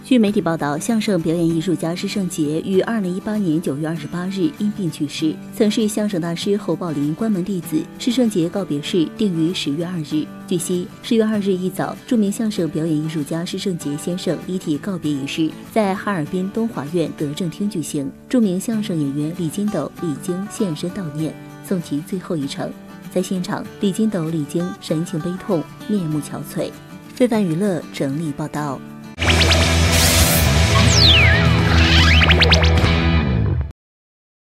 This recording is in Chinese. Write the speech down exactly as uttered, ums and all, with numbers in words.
据媒体报道，相声表演艺术家施胜杰于二零一八年九月二十八日因病去世。曾是相声大师侯宝林关门弟子，施胜杰告别式定于十月二日。据悉，十月二日一早，著名相声表演艺术家施胜杰先生遗体告别仪式在哈尔滨东华苑德政厅举行。著名相声演员李金斗、李菁现身悼念，送其最后一程。在现场，李金斗、李菁神情悲痛，面目憔悴。非凡娱乐整理报道。